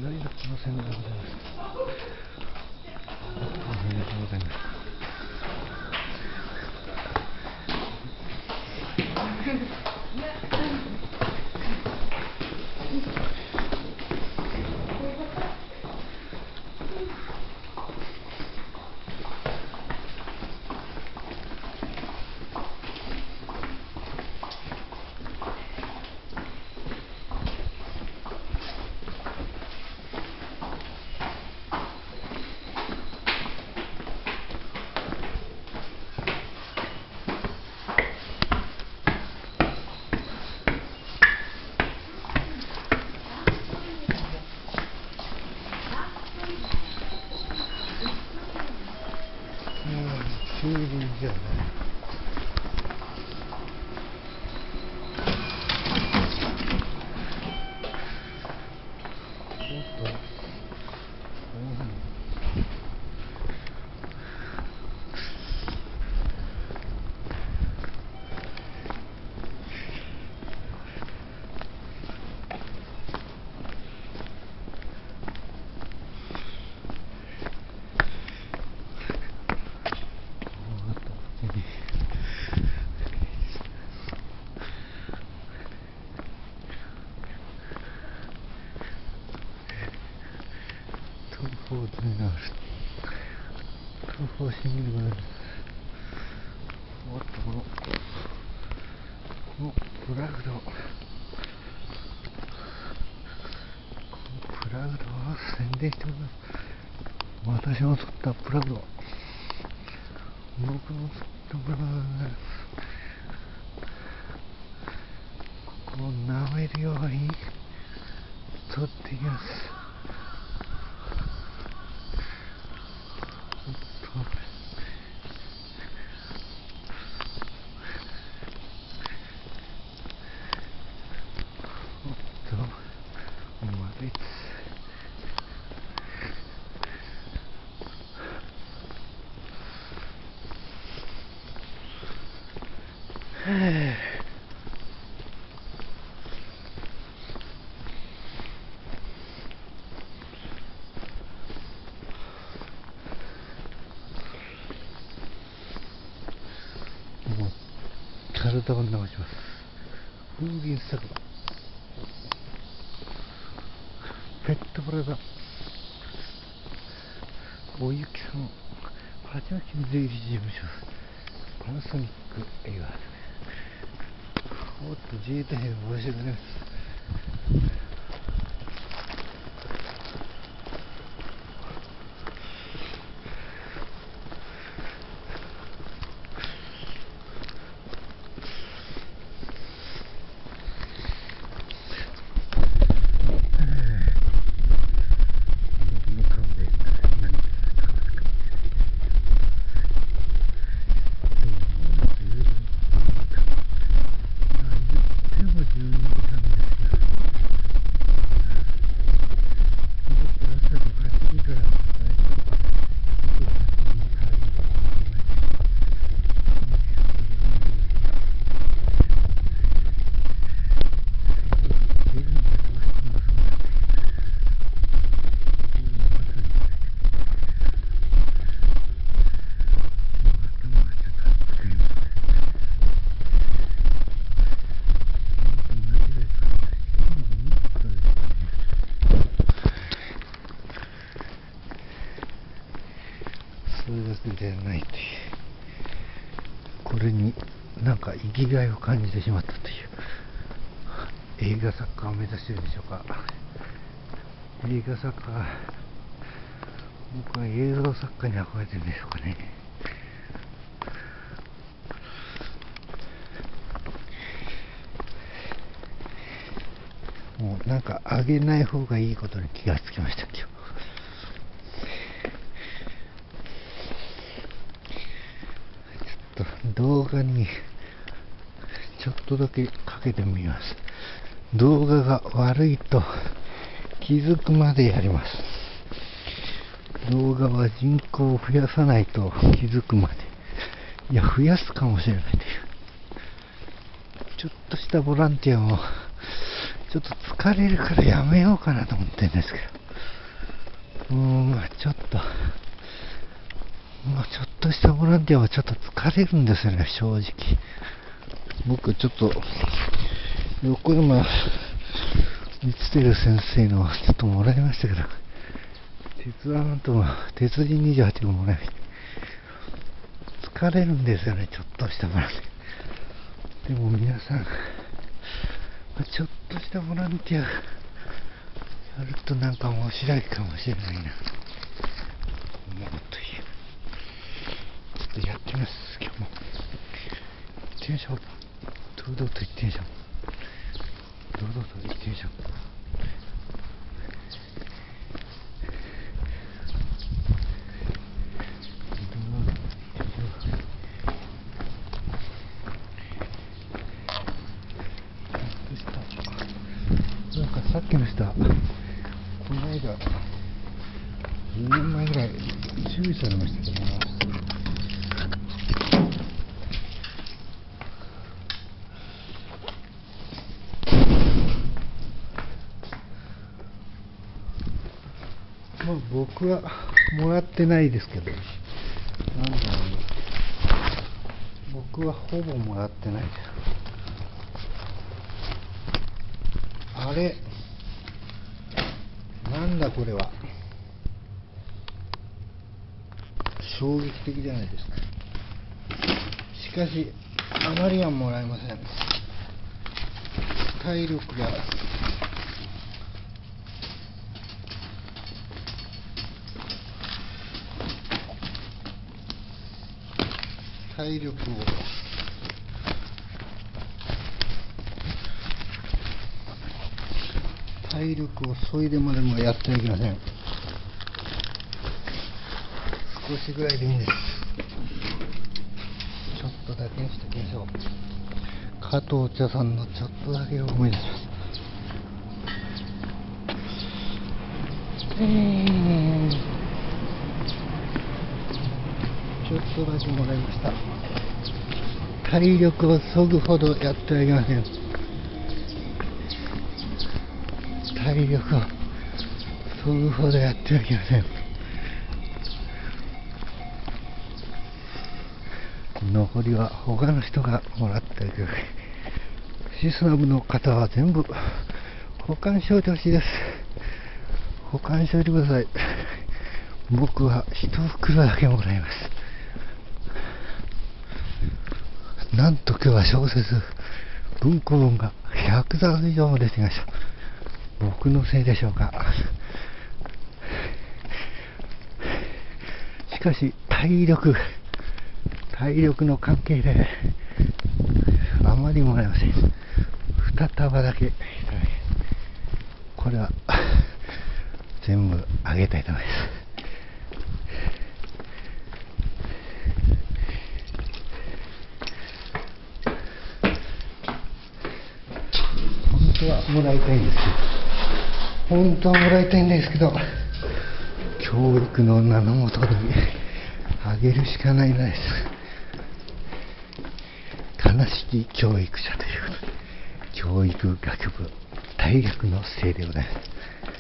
りの路線でございます。ありがとうございます。駐輪場ね。東方シングルがある。おっと、このプラグド、を宣伝してください。私の撮ったプラグド、僕の撮ったプラグドです。ここを舐めるように撮っています。もう体を流します。風鈴桜、ペットブラザー、おゆきさん、八王子税理士事務所、パナソニック映画、おっと自衛隊員が申し訳ないです。それだけじゃないという、これになんか生きがいを感じてしまったという。映画作家を目指しているでしょうか。映画作家、僕は映像作家に憧れてるんでしょうかね。もうなんか上げない方がいいことに気がつきました。今日ちょっと動画にちょっとだけかけてみます。動画が悪いと気づくまでやります。動画は人口を増やさないと気づくまで、いや増やすかもしれないという、ちょっとしたボランティアもちょっと疲れるからやめようかなと思ってるんですけど、 ちょっと、ちょっとしたボランティアはちょっと疲れるんですよね、正直。僕ちょっと、横山光輝先生のちょっともらいましたけど、鉄腕と鉄人28号もらいました。疲れるんですよね、ちょっとしたボランティア。でも皆さん、ちょっとしたボランティアやるとなんか面白いかもしれないな。思うという。ちょっとやってみます、今日も。行ってみましょう。堂々と行ってみましょう。堂々と行ってみましょう。なんかさっきの人はこの間10年前ぐらい注意されましたけどな。僕はもらってないですけど、なんだろう、僕はほぼもらってないです。あれ、なんだこれは。衝撃的じゃないですか。しかしあまりはもらえません。体力が体力を削いでまでもやってはいけません。少しぐらいでいいんです。ちょっとだけにしておきましょう。加藤茶さんのちょっとだけを思い出します。ちょっとだけもらいました。体力を削ぐほどやってはいけません。体力を削ぐほどやってはいけません。残りは他の人がもらっていく。シスナムの方は全部保管しておいてほしいです。保管しておいてください。僕は一袋だけもらいます。なんと今日は小説文庫本が100冊以上も出てきました。僕のせいでしょうか。しかし体力の関係であまりもらえません。2束だけいただき、これは全部あげたいと思います。本当はもらいたいんですけど、本当はもらいたいんですけど、教育の名のもとにあげるしかないのです。悲しき教育者ということで、教育学部大学の生でございます。